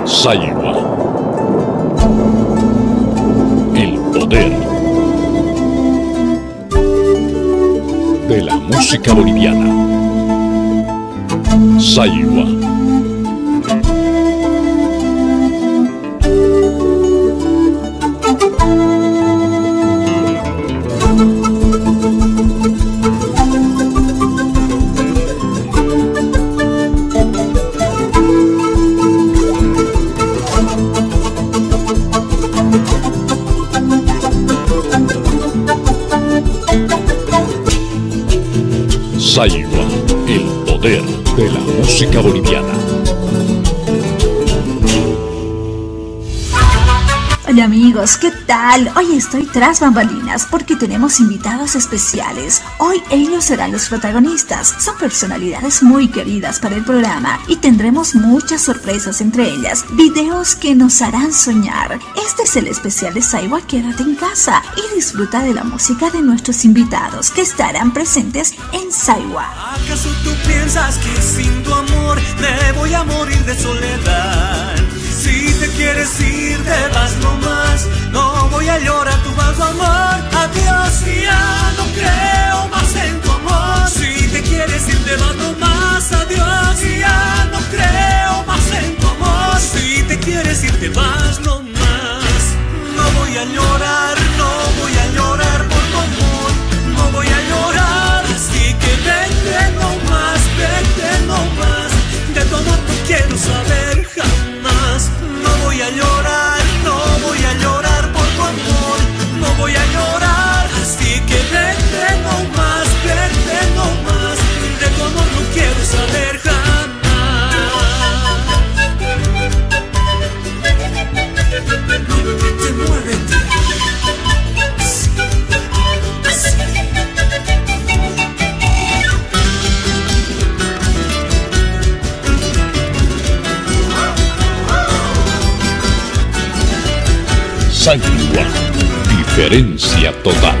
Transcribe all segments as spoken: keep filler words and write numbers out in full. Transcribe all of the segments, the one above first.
Saiwa. El poder de la música boliviana. Saiwa. Saiwa, el poder de la música boliviana. Hola amigos, ¿qué tal? Hoy estoy tras bambalinas porque tenemos invitados especiales. Hoy ellos serán los protagonistas. Son personalidades muy queridas para el programa y tendremos muchas sorpresas entre ellas. Videos que nos harán soñar. Este es el especial de Saiwa, quédate en casa y disfruta de la música de nuestros invitados que estarán presentes en Saiwa. ¿Acaso tú piensas que sin tu amor me voy a morir de soledad? Si te quieres ir, te vas nomás. No voy a llorar, tú vas a amar. Adiós, ya no creo más en tu amor. Si te quieres ir, te vas nomás. Adiós, ya no creo más en tu amor. Si te quieres ir, te vas nomás. No voy a llorar, no voy a llorar por tu amor. No voy a llorar, así que vete nomás, vete nomás. De tu amor no quiero saber jamás. No voy a llorar, no voy a llorar por tu amor. No voy a llorar, así que vete nomás, vete nomás. De tu amor no quiero saber jamás. Muévete, muévete. Saiwa, diferencia total.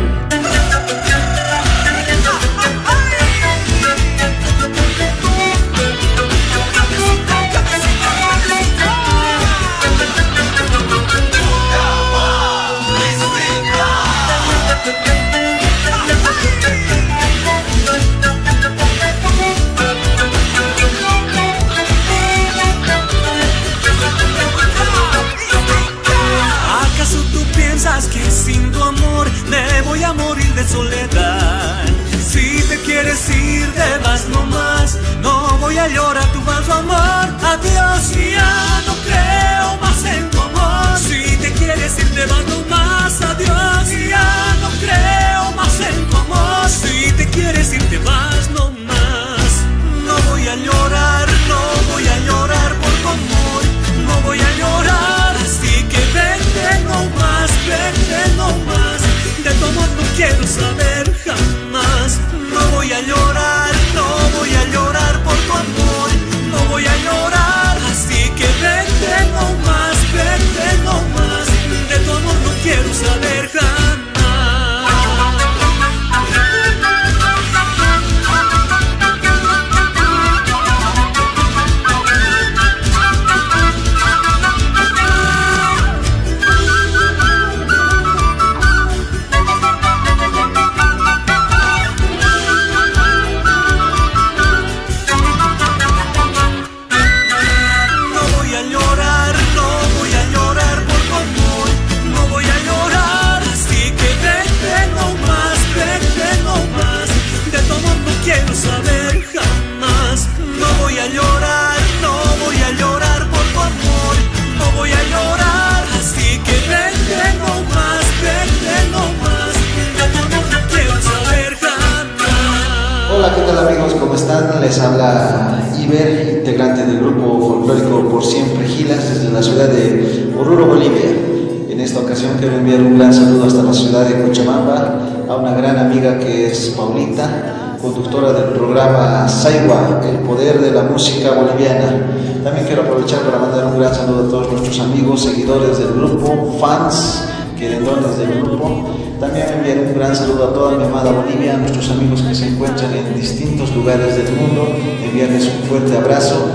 Que sin tu amor me voy a morir de soledad. Si te quieres ir, te vas nomás. No voy a llorar, tú vas a amar. Adiós, ya no creo más en tu amor. Si te quieres ir, te vas nomás. Adiós, ya no creo más en tu amor. Si te quieres ir, te vas nomás. No voy a llorar, no voy a llorar por tu amor. No voy a llorar, así que vete nomás, vete nomás. De tu amor no quiero saber jamás. No voy a llorar, no voy a llorar por tu amor. No voy a llorar, así que vete nomás, vete nomás. De tu amor no quiero saber jamás. Quiero saber jamás. No voy a llorar, no voy a llorar por tu amor. No voy a llorar, así que vete nomás, vete nomás. De tu amor no quiero saber jamás. Hola, ¿qué tal amigos? ¿Cómo están? Les habla Iber, integrante del grupo folclórico Por Siempre Gilas, desde la ciudad de Oruro, Bolivia. En esta ocasión quiero enviar un gran saludo hasta la ciudad de Cochabamba a una gran amiga que es Paulita, conductora del programa Saiwa, el poder de la música boliviana. También quiero aprovechar para mandar un gran saludo a todos nuestros amigos, seguidores del grupo, fans, querendones del grupo. También enviar un gran saludo a toda mi amada Bolivia, a nuestros amigos que se encuentran en distintos lugares del mundo, enviarles un fuerte abrazo y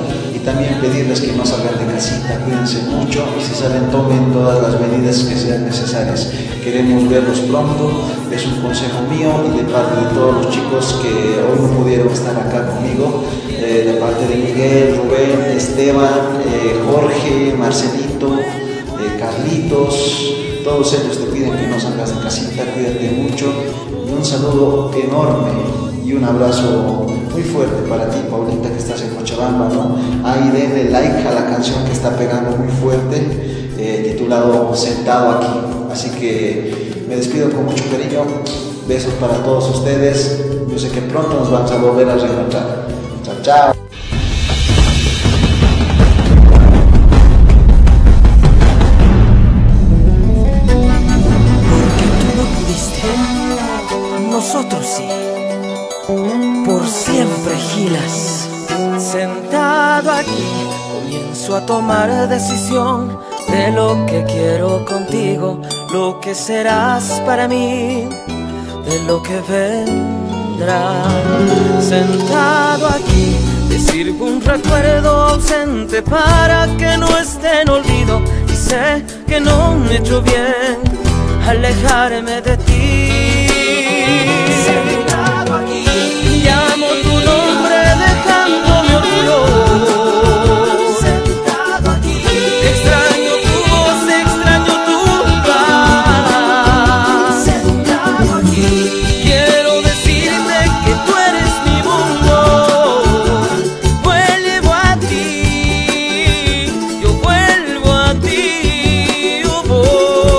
también pedirles que no salgan de casita, cuídense mucho y si salen tomen todas las medidas que sean necesarias. Queremos verlos pronto, es un consejo mío y de parte de todos los chicos que hoy no pudieron estar acá conmigo, eh, de parte de Miguel, Rubén, Esteban, eh, Jorge, Marcelito, eh, Carlitos, todos ellos te piden que no salgas de casita, cuídate mucho y un saludo enorme y un abrazo muy fuerte para ti, Paulita, que estás en Cochabamba, ¿no? Ahí denle like a la canción que está pegando muy fuerte, eh, titulado Sentado Aquí. Así que me despido con mucho cariño, besos para todos ustedes, yo sé que pronto nos vamos a volver a reencontrar. Chao, chao. Nosotros sí, por siempre Gilas. Sentado aquí, comienzo a tomar decisión de lo que quiero contigo, lo que serás para mí, de lo que vendrá. Sentado aquí, te sirvo un recuerdo ausente para que no esté en olvido, y sé que no me he hecho bien alejarme de ti. Sentado aquí, llamo tu nombre dejando mi orgullo. Sentado aquí, extraño tu voz, extraño tu paz. Sentado aquí, quiero decirte que tú eres mi mundo. Vuelvo a ti, yo vuelvo a ti, yo voy.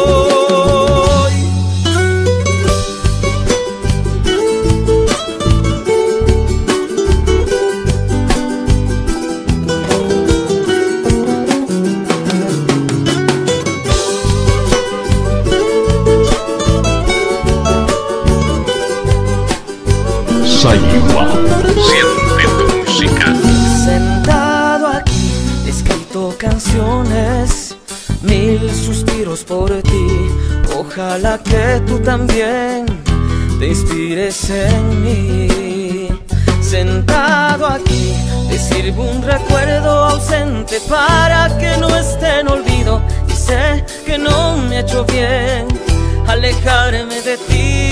Saiwa, siente tu música. Sentado aquí, he escrito canciones, mil suspiros por ti. Ojalá que tú también te inspires en mí. Sentado aquí, te sirvo un recuerdo ausente para que no esté en olvido, y sé que no me ha hecho bien alejarme de ti.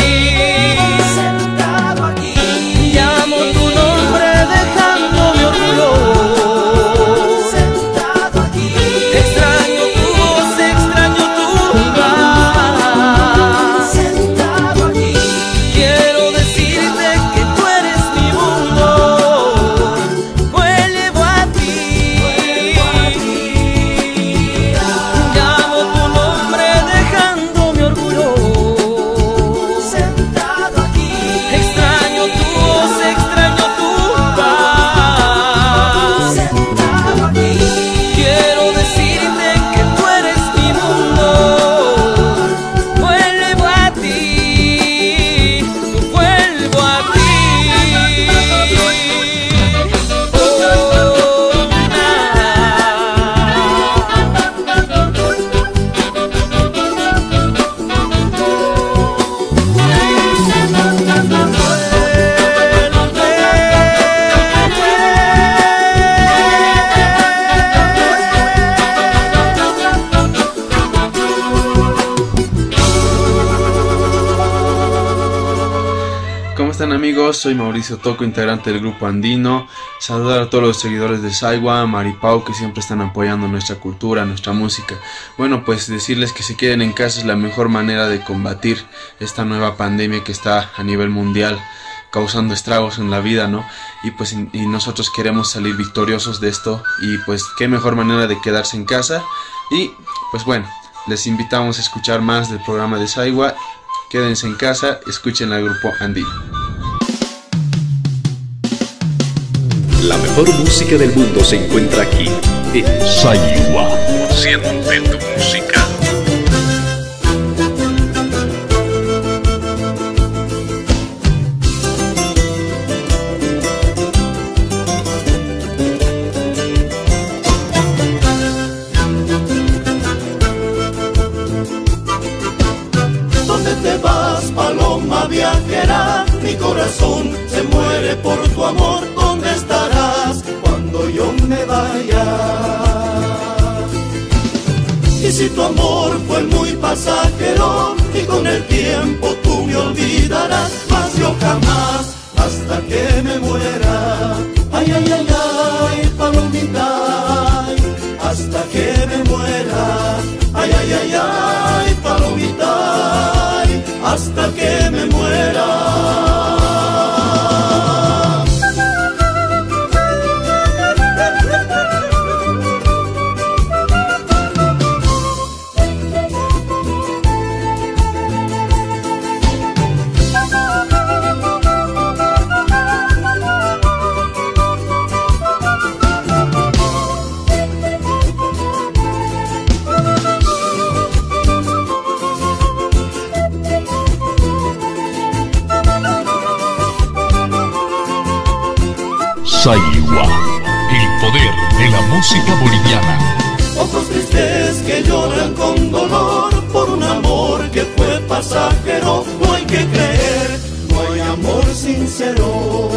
Sentado aquí, llamo tu nombre dejando mi orgullo. Sentado aquí, extraño tu voz, extraño tu paz. Sentado aquí, quiero decirte que tú eres mi mundo. Vuelvo a ti, llamo tu nombre dejando mi orgullo. Sentado aquí, extraño tu voz, extraño tu paz. Sentado aquí, quiero decirte que tú eres mi mundo. Vuelvo a ti, vuelvo a ti. ¿Cómo están, amigos? Soy Mauricio Toco, integrante del grupo andino. Saludar a todos los seguidores de Saiwa, Maripau, que siempre están apoyando nuestra cultura, nuestra música. Bueno, pues decirles que se queden en casa es la mejor manera de combatir esta nueva pandemia que está a nivel mundial causando estragos en la vida, ¿no? Y pues y nosotros queremos salir victoriosos de esto, y pues qué mejor manera de quedarse en casa. Y pues bueno, les invitamos a escuchar más del programa de Saiwa. Quédense en casa, escuchen al grupo andino. La mejor música del mundo se encuentra aquí en Saiwa, siente tu música. Viajera, corazón se muere por tu amor. ¿Dónde estarás cuando yo me vaya? si tu amor fue muy pasajero y con el tiempo tú me olvidarás, mas yo jamás, hasta que me muera. Ay, ay, ay, ay, palomita, ay, hasta que me muera. Ay, ay, ay, ay, palomita, ay, hasta que me muera. Saiwa, el poder de la música boliviana. Ojos tristes que lloran con dolor por un amor que fue pasajero. No hay que creer, no hay amor sincero.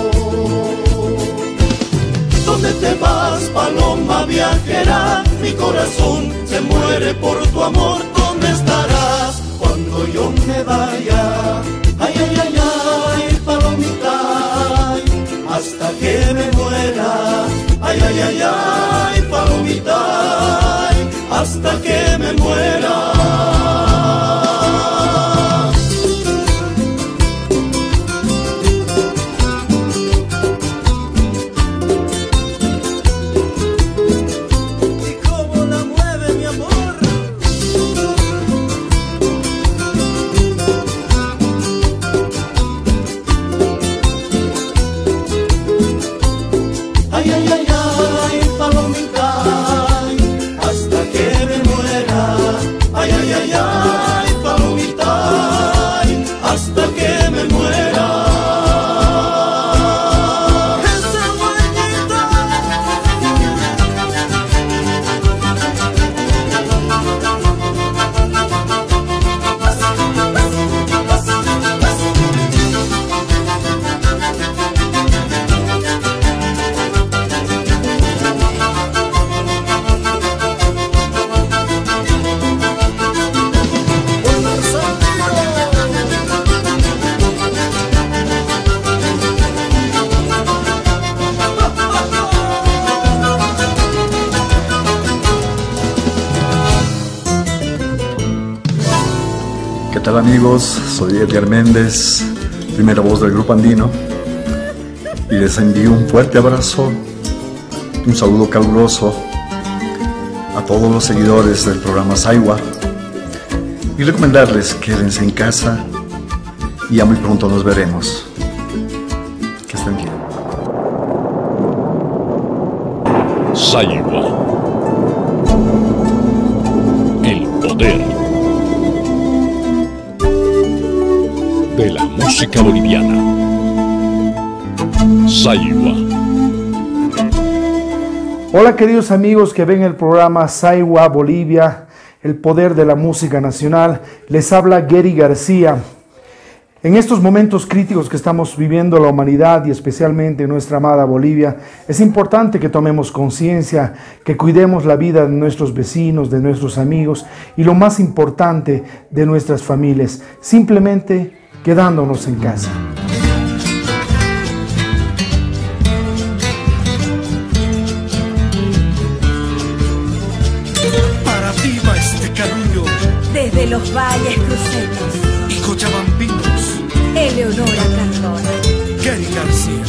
¿Dónde te vas, paloma viajera? Mi corazón se muere por tu amor. ¿Dónde estarás cuando yo me vaya? Ay, ay, ay, ay, palomita, ay, hasta que me muera. Ay, ay, ay, ay, palomita, ay, hasta que me muera. Hola amigos, soy Edgar Méndez, primera voz del Grupo Andino, y les envío un fuerte abrazo, un saludo caluroso a todos los seguidores del programa Saiwa y recomendarles quédense en casa y ya muy pronto nos veremos. Que estén bien. Saiwa, el poder de la música boliviana. Saiwa. Hola queridos amigos que ven el programa Saiwa Bolivia, el poder de la música nacional. Les habla Gary García. En estos momentos críticos que estamos viviendo la humanidad y especialmente nuestra amada Bolivia, es importante que tomemos conciencia, que cuidemos la vida de nuestros vecinos, de nuestros amigos y lo más importante, de nuestras familias, simplemente quedándonos en casa. Para ti va este carullo, desde los valles cruceños y cochabambinos, Eleonora Cardona, Gary García.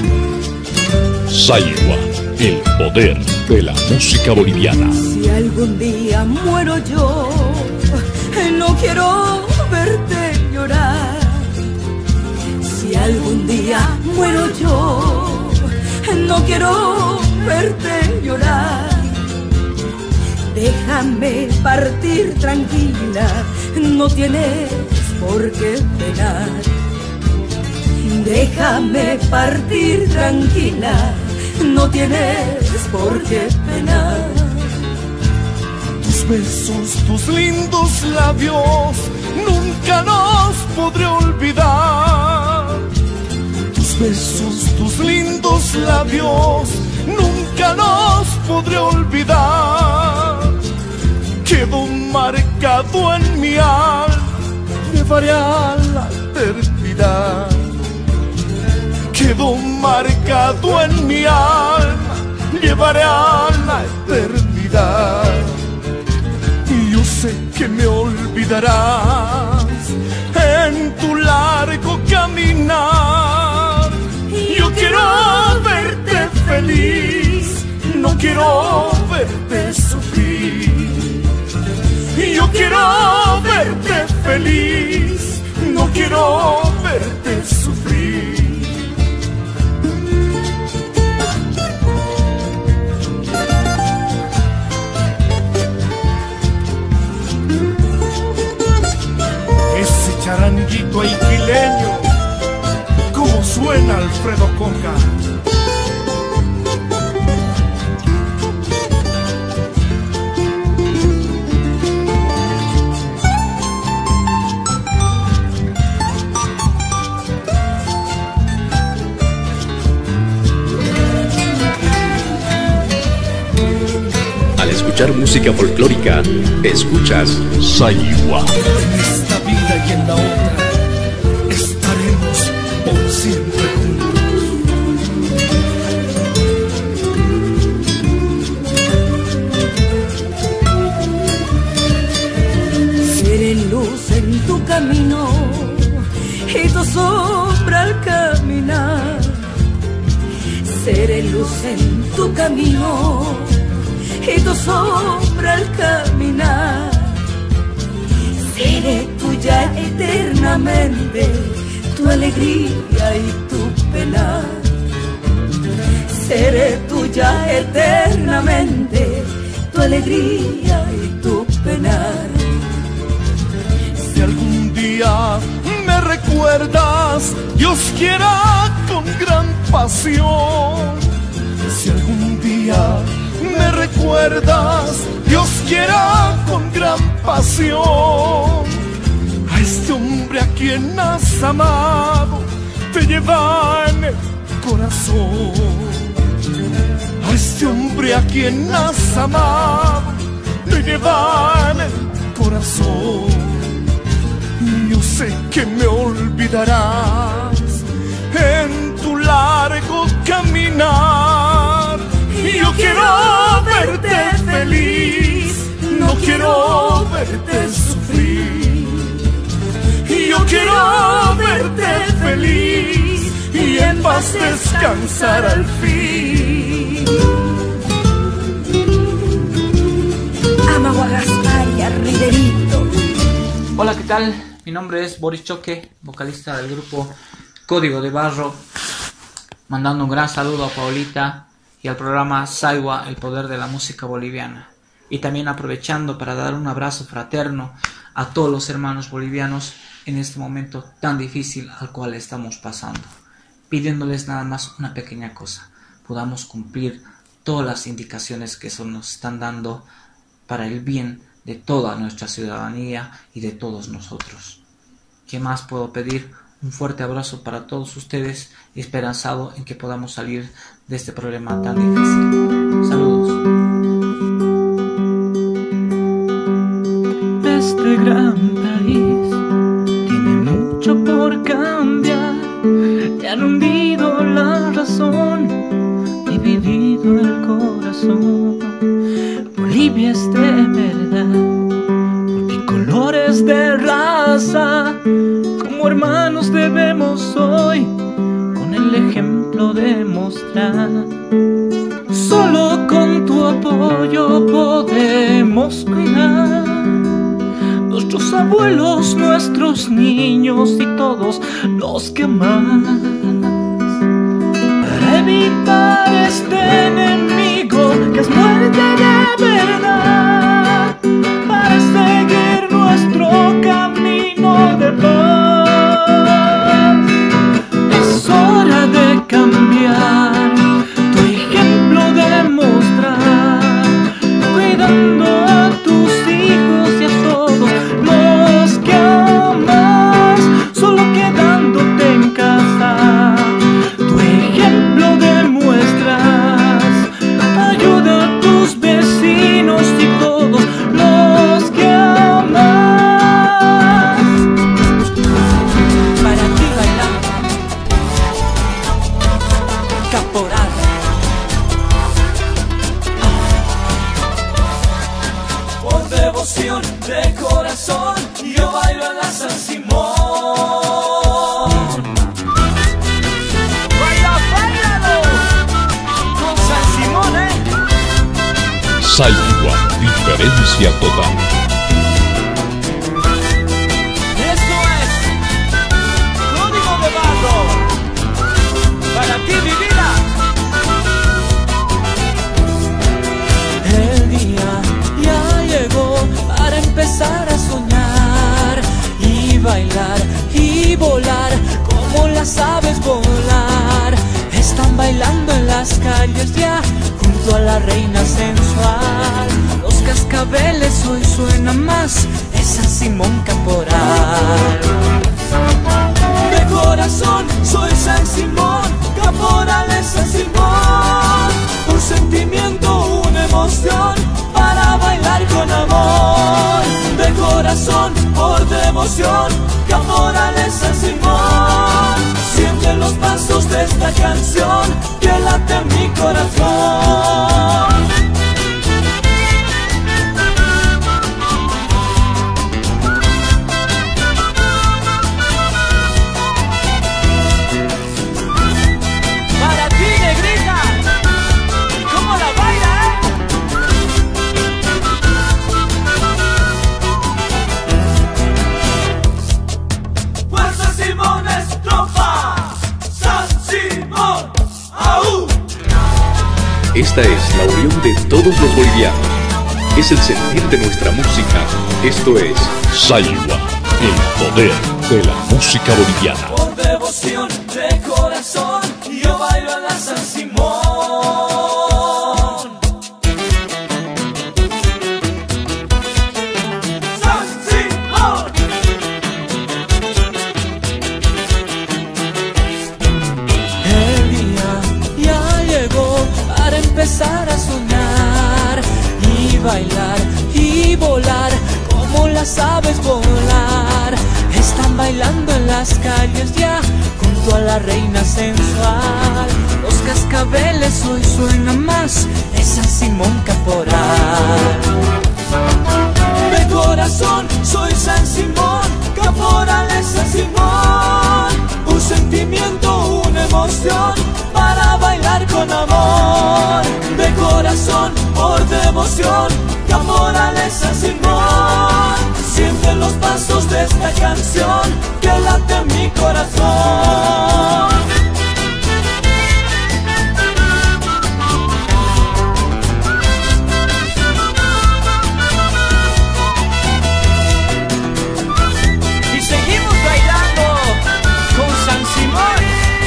Saiwa, el poder de la música boliviana. Si algún día muero yo, no quiero verte llorar. Si algún día muero yo, no quiero verte llorar. Déjame partir tranquila, no tienes por qué penar. Déjame partir tranquila, no tienes por qué penar. Tus besos, tus lindos labios, nunca los podré olvidar. Tus besos, tus lindos labios, nunca los podré olvidar. Que donde marcado en mi alma, llevaré a la eternidad. Quedó marcado en mi alma, llevaré a la eternidad. Y yo sé que me olvidarás en tu largo caminar. Yo quiero verte feliz, no quiero verte sufrir. Yo quiero verte feliz, no quiero verte sufrir. Ese charanguito aiquileño, como suena Alfredo Conga. Al escuchar música folclórica, escuchas Saiwa. En esta vida y en la otra estaremos por siempre juntos. Seré luz en tu camino y tu sombra al caminar. Seré luz en tu camino y tu sombra al caminar. Seré tuya eternamente, tu alegría y tu pena. Seré tuya eternamente, tu alegría y tu pena. Si algún día me recuerdas, Dios quiera con gran pasión. Si algún día me recuerdas, Dios quiera con gran pasión. A este hombre a quien has amado, te lleva en el corazón. A este hombre a quien has amado, te lleva en el corazón. Yo sé que me olvidarás en tu largo caminar. Yo quiero verte feliz, no quiero verte sufrir. Yo quiero verte feliz y en paz descansar al fin. Amaguagaspaya, Riverito. Hola, ¿qué tal? Mi nombre es Boris Choque, vocalista del grupo Código de Barro, mandando un gran saludo a Paulita y al programa Saiwa, el poder de la música boliviana, y también aprovechando para dar un abrazo fraterno a todos los hermanos bolivianos en este momento tan difícil al cual estamos pasando, pidiéndoles nada más una pequeña cosa: podamos cumplir todas las indicaciones que se nos están dando para el bien de toda nuestra ciudadanía y de todos nosotros. ¿Qué más puedo pedir? Un fuerte abrazo para todos ustedes, esperanzado en que podamos salir de este problema tan difícil. Saludos. Este gran país tiene mucho por cambiar. Te han hundido la razón, dividido el corazón. Bolivia es de verdad, multicolores de raza. Como hermanos debemos hoy con el ejemplo demostrar. Solo con tu apoyo podemos cuidar nuestros abuelos, nuestros niños y todos los que más, para evitar este enemigo que es muerte de verdad, para seguir nuestro camino de paz. Es hora de cambiar, tu ejemplo de mostrar, cuidando a tus hijos y a todos los que amas, solo quedándote en casa. Tu ejemplo demuestras, ayuda a tus vecinos y todos los que amas. devoción, de corazón, yo bailo en la San Simón. Baila, bailalo con San Simón, eh. Saigua, diferencia total. Esto es Código de Barro, para ti mi vida. El día ya llegó para empezar a soñar y bailar y volar como las aves volar. Están bailando en las calles ya junto a la reina sensual. Los cascabeles hoy suenan más, es San Simón Caporal. De corazón soy San Simón, Caporal es San Simón. Un sentimiento, una emoción para bailar con amor. De corazón, por devoción, Caporal es San Simón. Siente los pasos de esta canción que late en mi corazón. Para ti, negrita, ¿y cómo la baila, eh? Pues San Simón es trompa, San Simón, aú. Esta es la unión de todos los bolivianos. Es el sentir de nuestra música. Esto es Saigua, el poder de la música boliviana. Por devoción, de corazón, yo bailo en la San Simón. San Simón. El día ya llegó para empezar a soñar y bailar y volar como las aves volar. Están bailando en las calles ya junto a la reina sensual. Los cascabeles hoy suenan más, es San Simón Caporal. De corazón soy San Simón, Caporal es San Simón. Un sentimiento, una emoción para bailar con amor. De corazón, por devoción, Caporal es San Simón. Siente los pasos de esta canción que late en mi corazón. Y seguimos bailando con San Simón.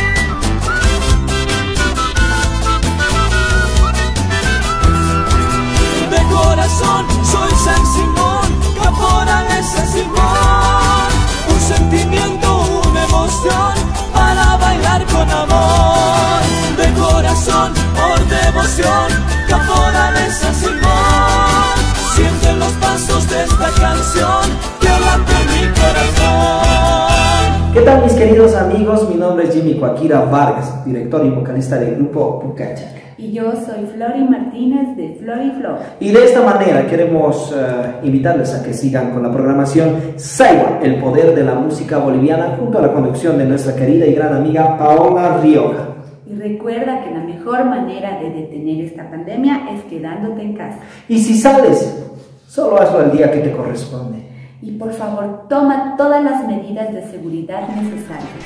De corazón soy San Simón, Caporal es San Simón. Un sentimiento, una emoción para bailar con amor. De corazón, por devoción, Caporal es San Simón. Siente los pasos de esta canción que late en mi corazón. ¿Qué tal, mis queridos amigos? Mi nombre es Jimmy Coaquira Vargas, director y vocalista del grupo Pucachaca. Y yo soy Flori Martínez de Flori Flor. Y de esta manera queremos uh, invitarles a que sigan con la programación Saigua, el poder de la música boliviana, junto a la conducción de nuestra querida y gran amiga Paola Rioja. Y recuerda que la mejor manera de detener esta pandemia es quedándote en casa. Y si sales, solo hazlo el día que te corresponde. Y por favor, toma todas las medidas de seguridad necesarias.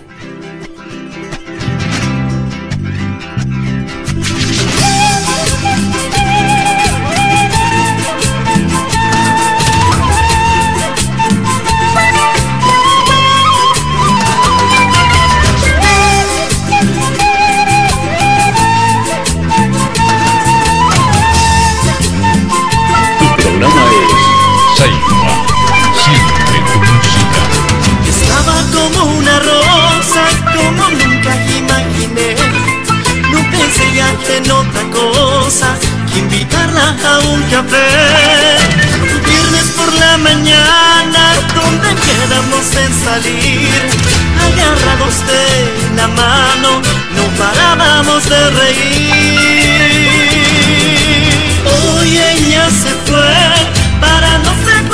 Tu programa es Saigua, siempre tu música. Estaba como una rosa, como nunca imaginé. No pensé ya en otra cosa que invitarla a un café. Viernes por la mañana, donde quedamos en salir, agarrados de la mano, no parábamos de reír. Hoy ella se fue para no ser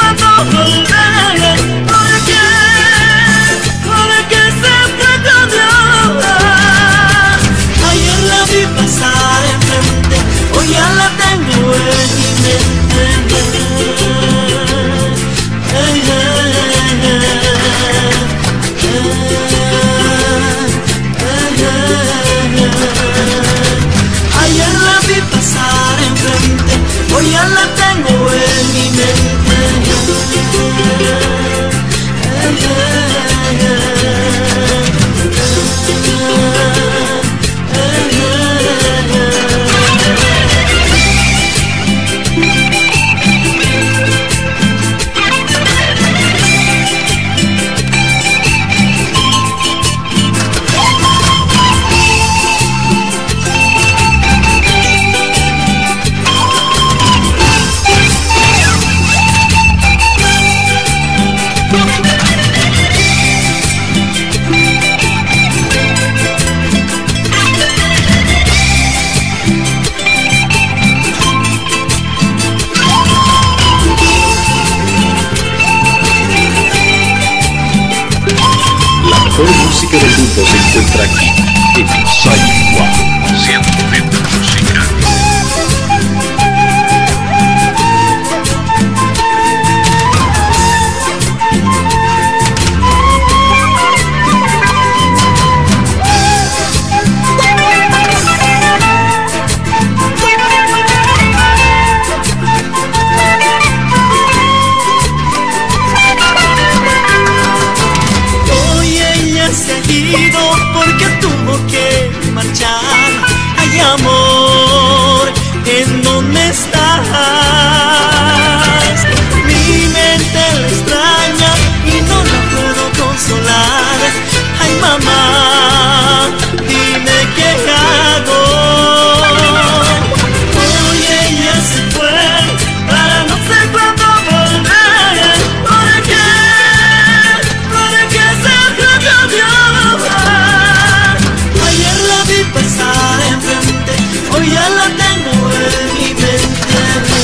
mejor música del mundo se encuentra aquí, en Saiwa, ciento veinte música. Porque tuvo que marchar. Ay, amor, ¿en dónde estás? Mi mente la extraña y no la puedo consolar. Ay, mamá, dime qué hago. Hoy ella se fue para no sé cuándo volver. ¿Por qué? ¿Por qué se cambió? Pasar enfrente, hoy ya la tengo en mi mente.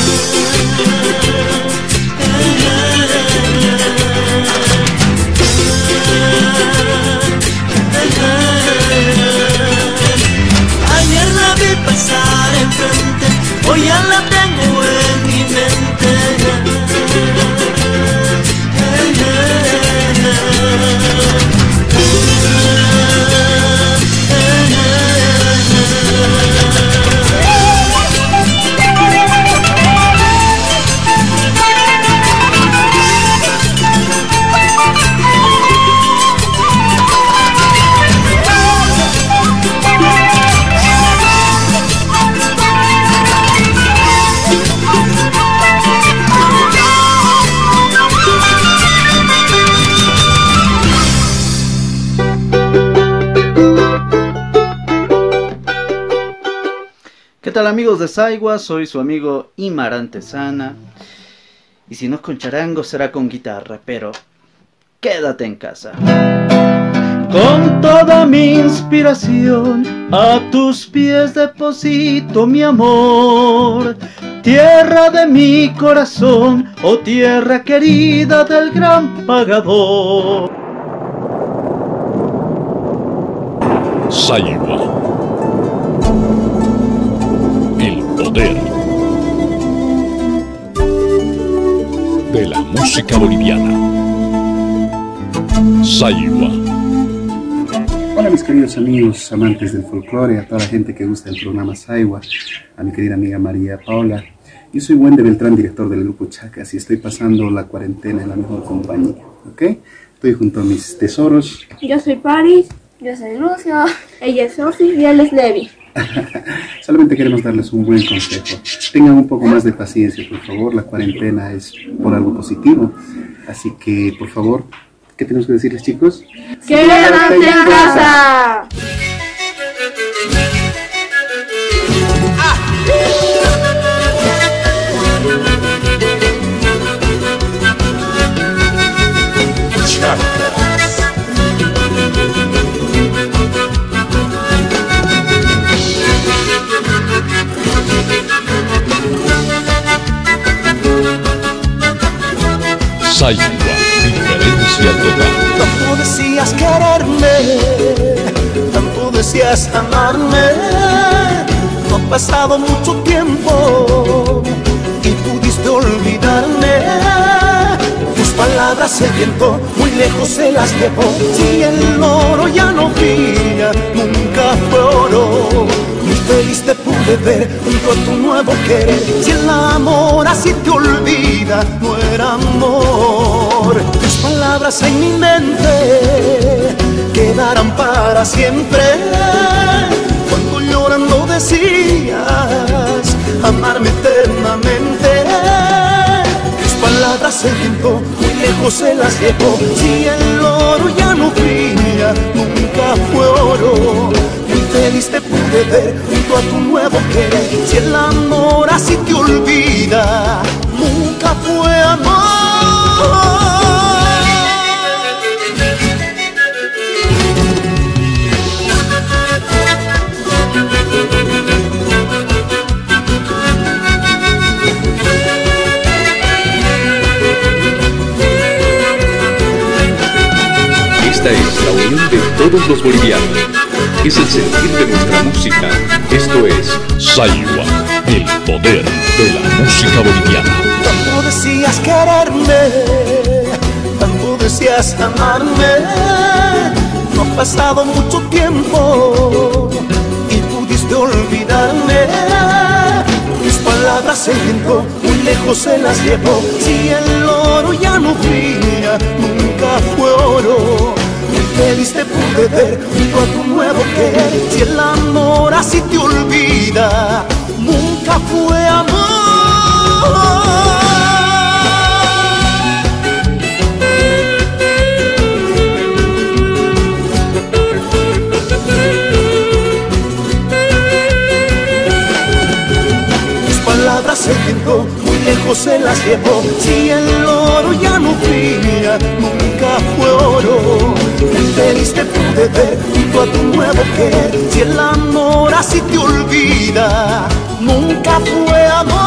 Ayer la vi pasar enfrente, hoy ya la tengo en mi mente. ¿Qué tal, amigos de Saiwa? Soy su amigo Imar Antesana. Y si no es con charango será con guitarra, pero quédate en casa. Con toda mi inspiración a tus pies deposito mi amor. Tierra de mi corazón, oh tierra querida del gran pagador. Saiwa, el poder de la música boliviana. Saiwa. Hola mis queridos amigos amantes del folclore, a toda la gente que gusta del programa Saiwa, a mi querida amiga María Paula. Yo soy Wende Beltrán, director del grupo Chacas, y estoy pasando la cuarentena en la mejor compañía, ¿ok? Estoy junto a mis tesoros. Yo soy Paris. Yo soy Lucio. Ella es Sophie y él es Levi. Solamente queremos darles un buen consejo. Tengan un poco más de paciencia, por favor. La cuarentena es por algo positivo. Así que, por favor, ¿qué tenemos que decirles, chicos? ¡Quédate en casa! Saiwa, diferencia total. Tanto decías quererme, tanto decías amarme. No ha pasado mucho tiempo y pudiste olvidarme. Tus palabras el viento muy lejos se las llevó. Si el oro ya no brilla, nunca fue oro. Muy feliz te pude ver junto a tu nuevo querer. Si el amor así te olvida, no era amor. Tus palabras en mi mente quedarán para siempre. Cuando llorando decías amarme eternamente. Tus palabras el viento muy lejos se las llevó. Si el oro ya no brilla, nunca fue oro. Muy feliz te pude ver junto a tu nuevo querer. Si el amor así te olvida, nunca fue amor. Esta Esta es la unión de todos los bolivianos. Es el sentir de nuestra música. Esto es Saiwa, el poder de la música boliviana. Tanto decías quererme, tanto decías amarme. No ha pasado mucho tiempo y pudiste olvidarme. Mis palabras se viento, muy lejos se las llevo. Si el oro ya no brilla, nunca fue oro. Muy feliz te pude ver junto a tu nuevo querer. Si el amor así te olvida, nunca fue amor. Se viento, muy lejos se las llevó. Si el oro ya no brilla, nunca fue oro. Feliz te pude ver junto a tu nuevo querer. Si el amor así te olvida, nunca fue amor.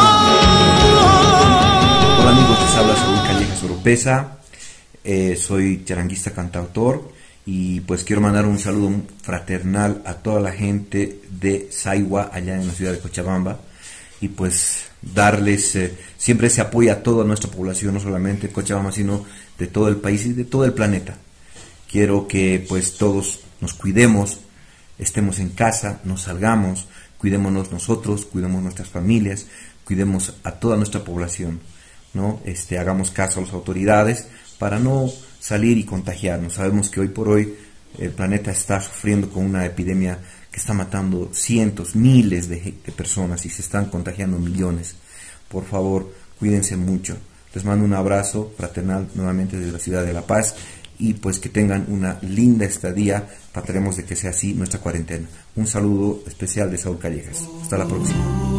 Hola amigos, les habla Saúl Callejas Oropesa. eh, Soy charanguista cantautor. Y pues quiero mandar un saludo fraternal a toda la gente de Saiwa, allá en la ciudad de Cochabamba. Y pues darles eh, siempre ese apoyo a toda nuestra población, no solamente de Cochabamba, sino de todo el país y de todo el planeta. Quiero que pues todos nos cuidemos, estemos en casa, nos salgamos, cuidémonos nosotros, cuidemos nuestras familias, cuidemos a toda nuestra población, ¿no? Este, hagamos caso a las autoridades para no salir y contagiarnos. Sabemos que hoy por hoy el planeta está sufriendo con una epidemia que está matando cientos, miles de, de personas y se están contagiando millones. Por favor, cuídense mucho. Les mando un abrazo fraternal nuevamente desde la ciudad de La Paz y pues que tengan una linda estadía. Trataremos de que sea así nuestra cuarentena. Un saludo especial de Saúl Callejas. Hasta la próxima.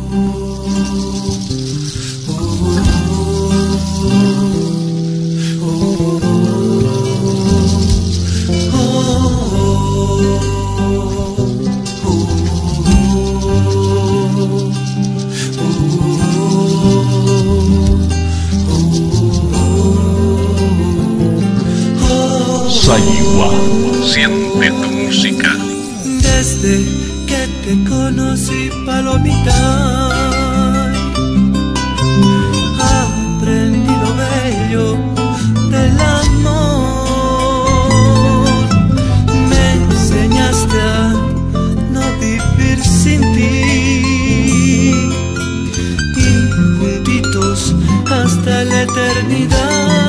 Saiwa, siente tu música. Desde que te conocí, palomita, aprendí lo bello del amor. Me enseñaste a no vivir sin ti y juntitos hasta la eternidad.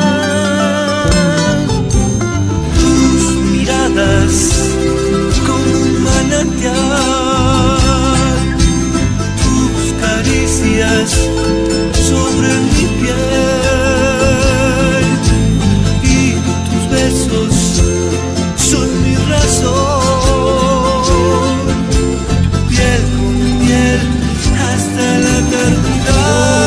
Como un manantial, tus caricias sobre mi piel y tus besos son mi razón. Piel con piel hasta la eternidad.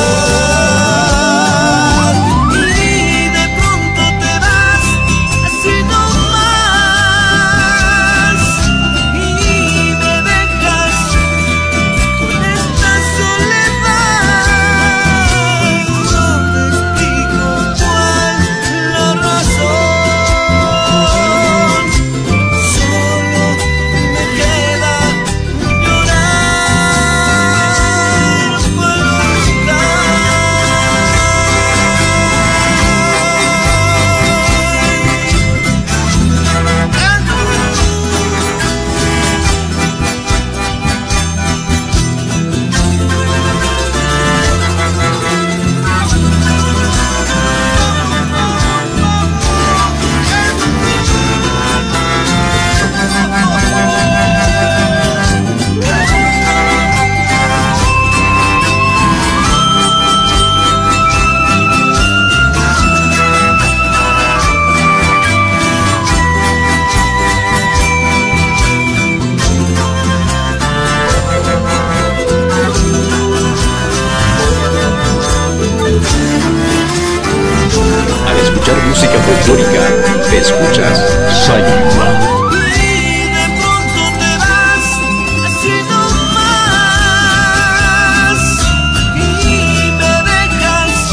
Música folclórica, te escuchas Saiwa.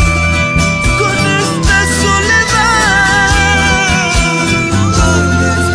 Con esta soledad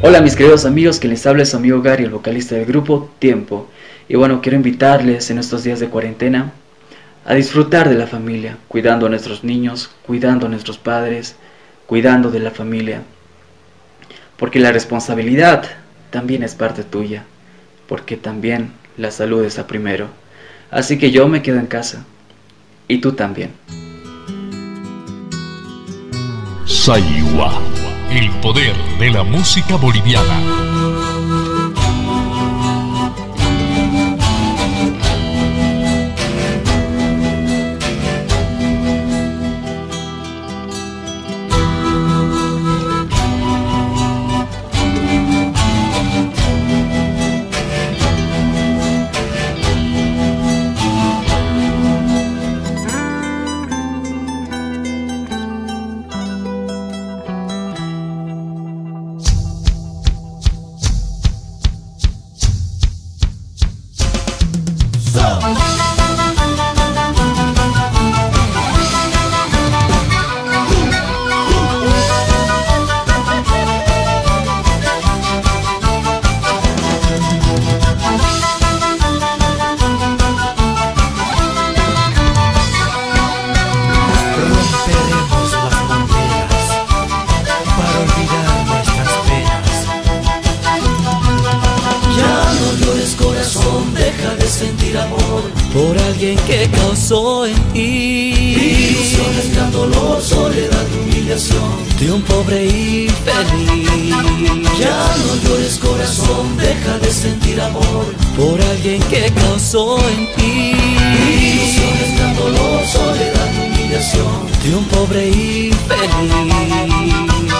Hola mis queridos amigos, que les habla es su amigo Gary, el vocalista del grupo Tiempo. Y bueno, quiero invitarles en estos días de cuarentena a disfrutar de la familia, cuidando a nuestros niños, cuidando a nuestros padres, cuidando de la familia. Porque la responsabilidad también es parte tuya, porque también la salud está primero. Así que yo me quedo en casa, y tú también. Saiwa, el poder de la música boliviana. Por alguien que causó en ti ilusiones, gran dolor, soledad, humillación de un pobre infeliz. Ya no llores corazón, deja de sentir amor por alguien que causó en ti ilusiones, gran dolor, soledad, humillación de un pobre infeliz.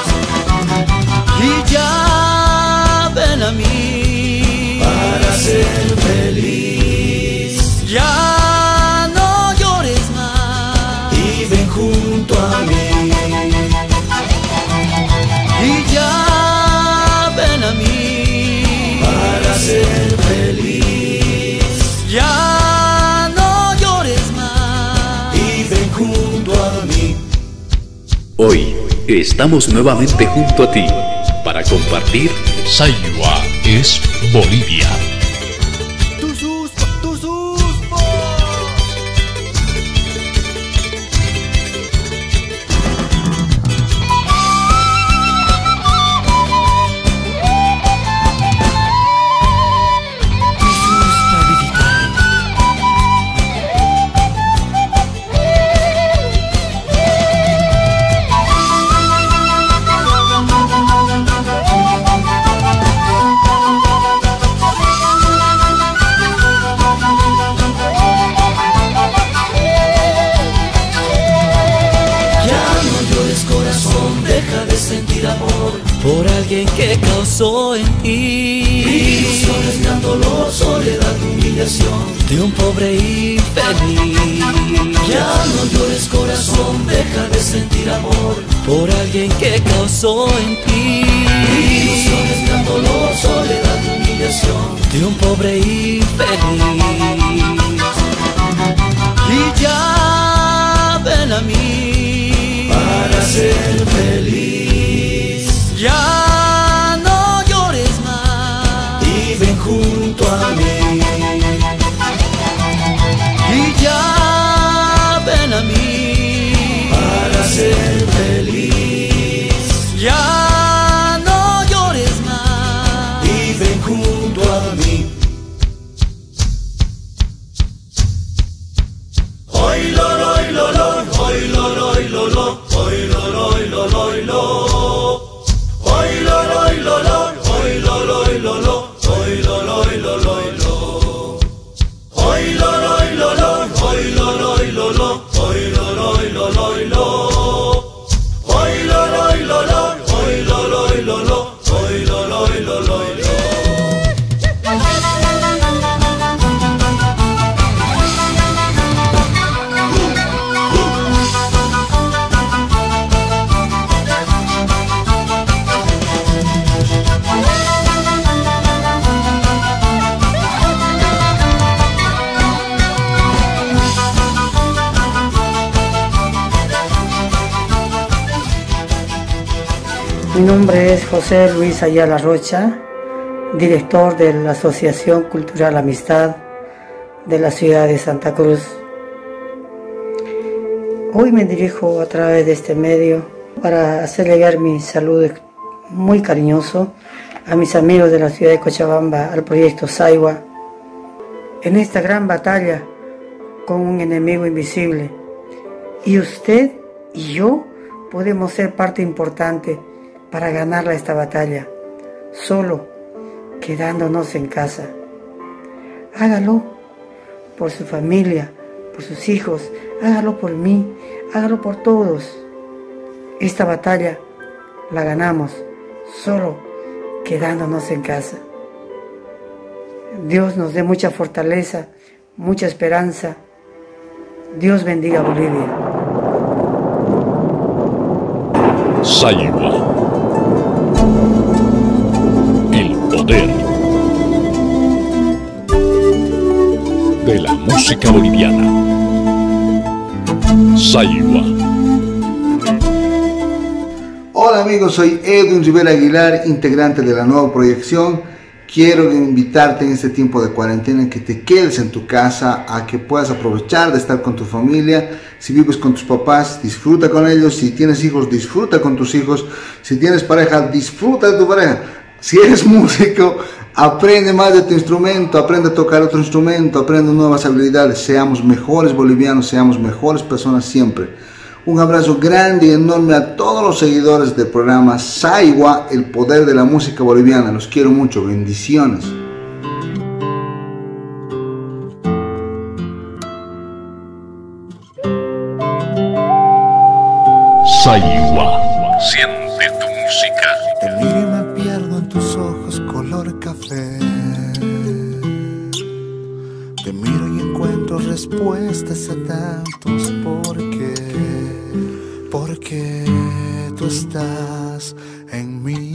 Y ya ven a mí para ser feliz. Ya no llores más y ven junto a mí. Y ya ven a mí para ser feliz. Ya no llores más y ven junto a mí. Hoy estamos nuevamente junto a ti para compartir Saiwa es Bolivia. Por alguien que causó en ti ilusiones, gran dolor, soledad, humillación de un pobre infeliz. Ya no llores corazón, deja de sentir amor por alguien que causó en ti ilusiones, gran dolor, soledad, humillación de un pobre infeliz. Y ya ven a mí para ser feliz. Ya no llores más y ven junto a mí. Y ya ven a mí para ser feliz. Ya no llores más y ven junto a mí. Hoy lo lo lo lo, hoy lo lo lo lo, hoy lo lo lo lo lo. Hoy lo lo lo lo, hoy lo lo lo lo, hoy lo lo lo lo lo. Hoy lo lo lo lo, hoy lo lo lo lo, hoy lo lo lo lo lo. Hoy lo lo lo lo, hoy lo lo lo lo, hoy lo lo lo lo lo. Mi nombre es José Luis Ayala Rocha, director de la Asociación Cultural Amistad de la ciudad de Santa Cruz. Hoy me dirijo a través de este medio para hacer llegar mi saludo muy cariñoso a mis amigos de la ciudad de Cochabamba, al proyecto Saiwa, en esta gran batalla con un enemigo invisible. Y usted y yo podemos ser parte importante para ganarla esta batalla, solo quedándonos en casa. Hágalo por su familia, por sus hijos, hágalo por mí, hágalo por todos. Esta batalla la ganamos solo quedándonos en casa. Dios nos dé mucha fortaleza, mucha esperanza. Dios bendiga a Bolivia. Saiwa, el poder de la música boliviana. Saiwa. Hola amigos, soy Edwin Rivera Aguilar, integrante de la nueva proyección. Quiero invitarte en este tiempo de cuarentena que te quedes en tu casa, a que puedas aprovechar de estar con tu familia. Si vives con tus papás, disfruta con ellos. Si tienes hijos, disfruta con tus hijos. Si tienes pareja, disfruta de tu pareja. Si eres músico, aprende más de tu instrumento, aprende a tocar otro instrumento, aprende nuevas habilidades. Seamos mejores bolivianos, seamos mejores personas siempre. Un abrazo grande y enorme a todos los seguidores del programa Saiwa, el poder de la música boliviana. Los quiero mucho, bendiciones. Saiwa, siente tu música. Te miro y me pierdo en tus ojos color café. Te miro y encuentro respuestas a tantos por qué. Porque tú estás en mí,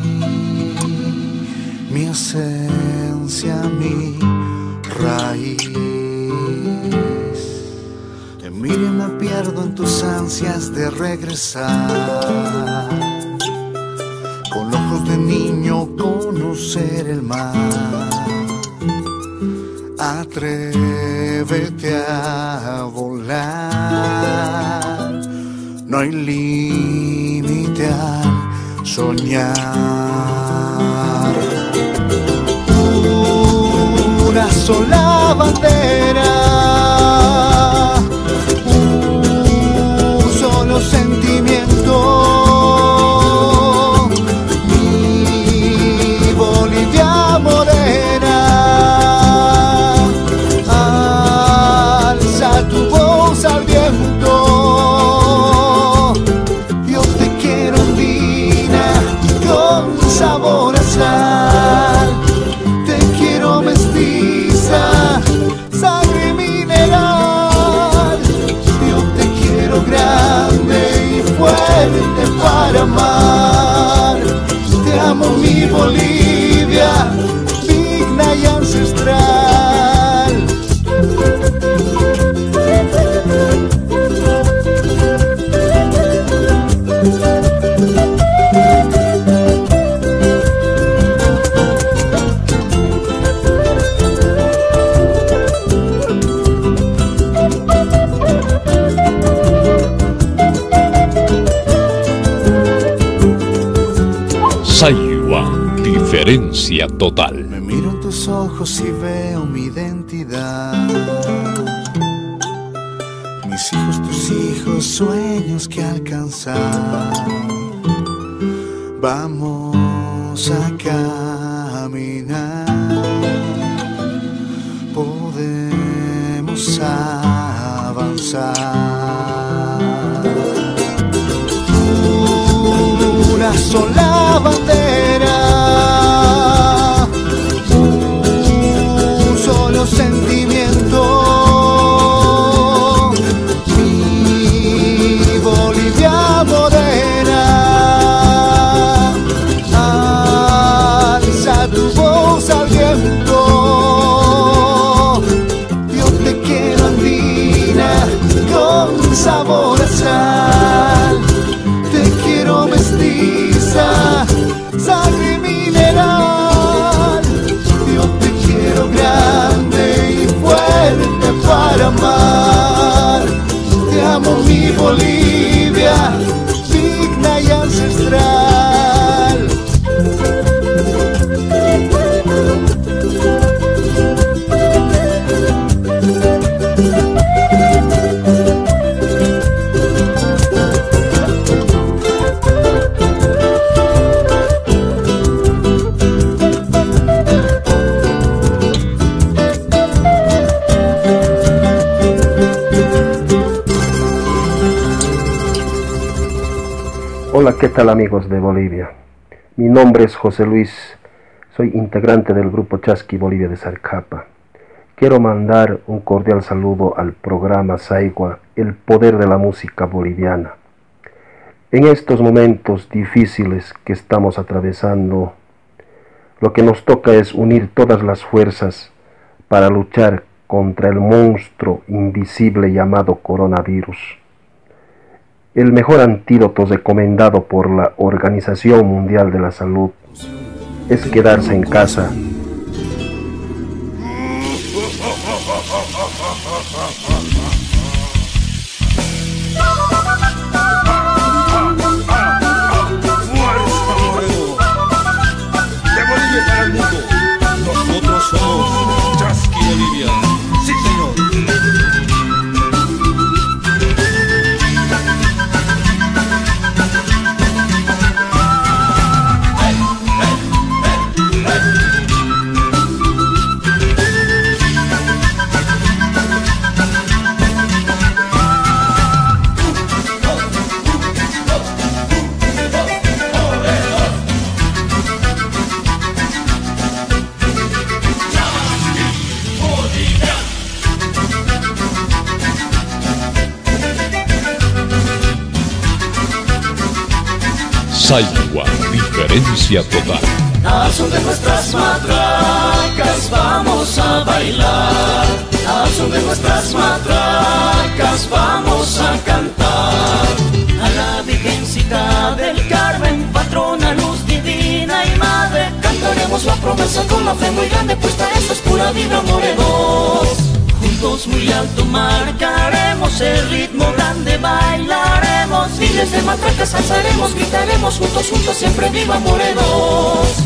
mi esencia, mi raíz. Te miro y me pierdo en tus ansias de regresar. Con ojos de niño conocer el mar. Atrévete a volar. No hay límite al soñar. Una sola bandera, un solo sentimiento. Mi Bolivia morena, alza tu voz al viento. Sabor a sal, te quiero mestiza, sangre mineral. Yo te quiero grande y fuerte para amar. Te amo mi Bolivia, digna y ancestral. Saiwa, diferencia total. Me miro en tus ojos y veo mi identidad. Mis hijos, tus hijos, sueños que alcanzar. Vamos a caminar. Podemos avanzar. Una sola bandera, un solo sentimiento. Mi Bolivia morena, alza tu voz al viento. Yo te quiero andina con sabor a sal. Te quiero mestiza, Bolivia, digna y ancestral. Hola, ¿qué tal amigos de Bolivia? Mi nombre es José Luis, soy integrante del grupo Chasqui Bolivia de Sarcapa. Quiero mandar un cordial saludo al programa Saigua, el poder de la música boliviana. En estos momentos difíciles que estamos atravesando, lo que nos toca es unir todas las fuerzas para luchar contra el monstruo invisible llamado coronavirus. El mejor antídoto recomendado por la Organización Mundial de la Salud es quedarse en casa. De Bolivia para el mundo, nosotros somos Chasqui Bolivia. Sí, señor. Saigua, diferencia total. Al son de nuestras matracas vamos a bailar, al son de nuestras matracas vamos a cantar. A la Virgencita del Carmen, patrona, luz divina y madre, cantaremos la promesa con la fe muy grande, puesta esta es pura vida, morenos. Juntos muy alto marcaremos el ritmo grande, bailaremos, miles de matracas alzaremos, gritaremos juntos, juntos, siempre viva Morenos.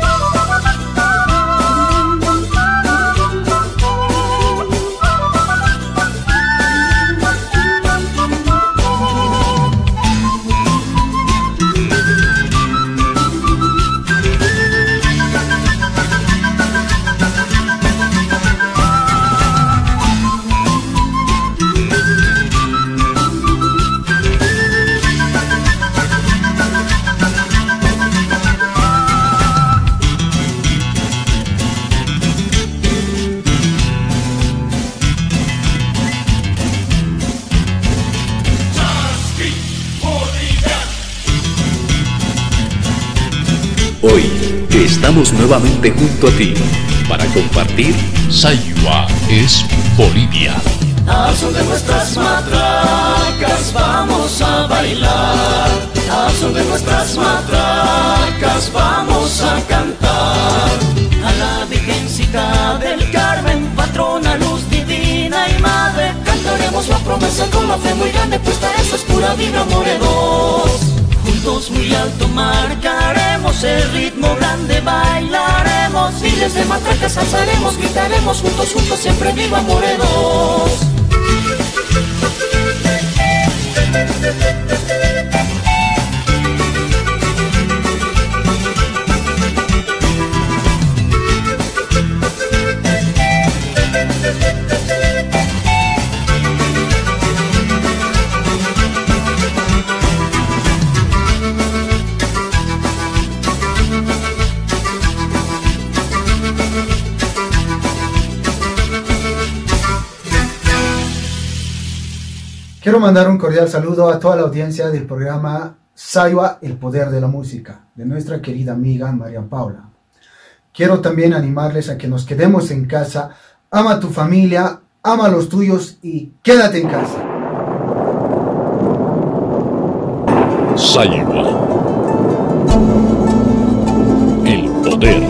Hoy que estamos nuevamente junto a ti para compartir Saigua es Bolivia. Al son de nuestras matracas vamos a bailar, al son de nuestras matracas vamos a cantar. A la Virgencita del Carmen, patrona, luz divina y madre, cantaremos la promesa con la fe muy grande, puesta esta es pura vibra, Morenos. Juntos muy alto marcaremos el ritmo grande, bailaremos, miles de matracas alzaremos, gritaremos juntos, juntos, siempre viva Morenos. Quiero mandar un cordial saludo a toda la audiencia del programa Saigua, el poder de la música, de nuestra querida amiga María Paula. Quiero también animarles a que nos quedemos en casa, ama a tu familia, ama a los tuyos y quédate en casa. Saigua, el poder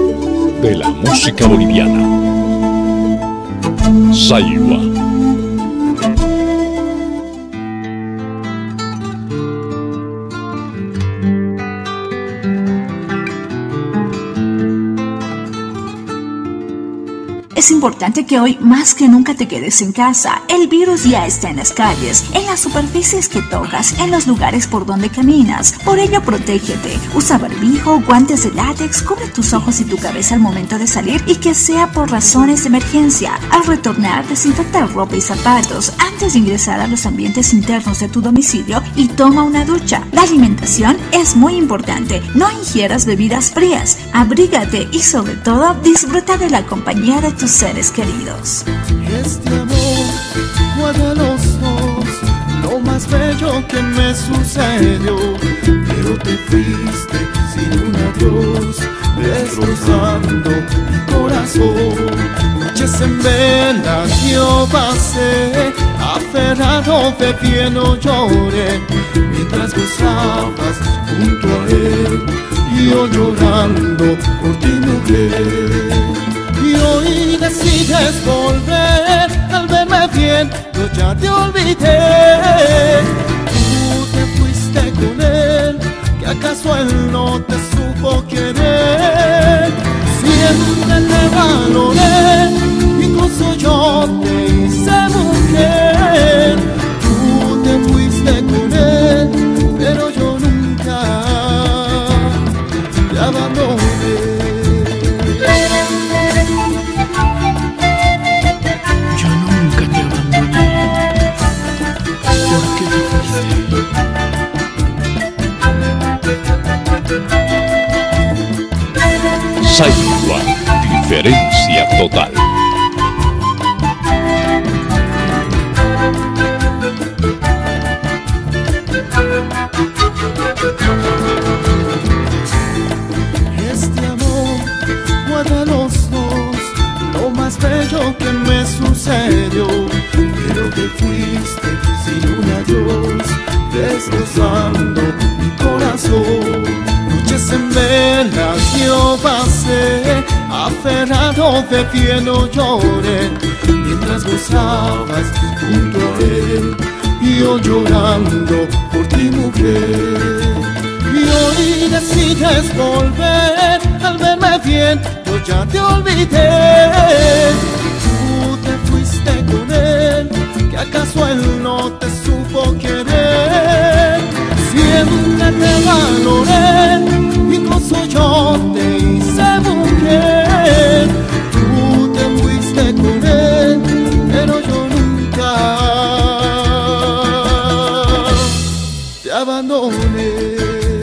de la música boliviana. Saigua, Es importante que hoy más que nunca te quedes en casa. El virus ya está en las calles, en las superficies que tocas, en los lugares por donde caminas. Por ello, protégete. Usa barbijo, guantes de látex, cubre tus ojos y tu cabeza al momento de salir y que sea por razones de emergencia. Al retornar, desinfecta ropa y zapatos antes de ingresar a los ambientes internos de tu domicilio y toma una ducha. La alimentación es muy importante. No ingieras bebidas frías. Abrígate y sobre todo disfruta de la compañía de tus seres queridos. Este amor guarda los dos, lo más bello que me sucedió, pero te fuiste sin un adiós, destrozando mi corazón. Noches en vela yo pasé, aferrado de pie no lloré, mientras gozabas junto a él, y yo llorando por ti mujer. Y hoy decides volver, al verme bien, yo ya te olvidé. Tú te fuiste con él, que acaso él no te supo querer. Siempre te valoré, incluso yo te hice mujer. Tú te fuiste con él, pero yo nunca te abandoné. Saiwa, diferencia total. Este amor guarda los dos, lo más bello que me sucedió, pero te fuiste sin un adiós, destrozando mi corazón. Noches en velas yo pasé, aferrado de pie no lloré, mientras gozabas junto a él, y yo llorando por ti mujer. Y hoy decides volver, al verme bien, yo ya te olvidé. Tú te fuiste con él, que acaso él no te supo querer. Siempre te valoré, incluso yo te hice mujer. Tú te fuiste con él, pero yo nunca te abandoné.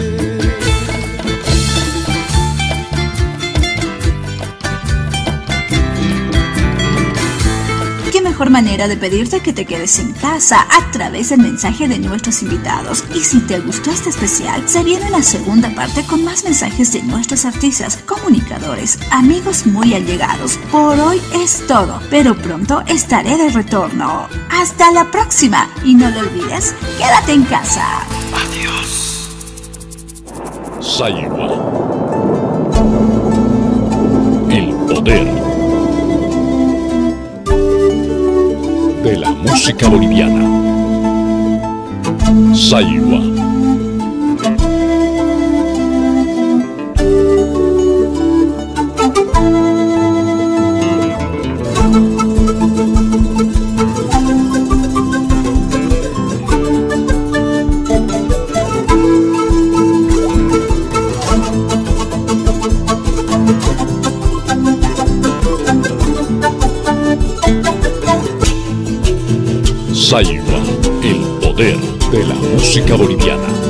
Mejor manera de pedirte que te quedes en casa a través del mensaje de nuestros invitados. Y si te gustó este especial, se viene la segunda parte con más mensajes de nuestros artistas, comunicadores, amigos muy allegados. Por hoy es todo, pero pronto estaré de retorno. Hasta la próxima y no lo olvides, quédate en casa. Adiós. Saiwa, el poder de la música boliviana. Saiwa. Saiwa, el poder de la música boliviana.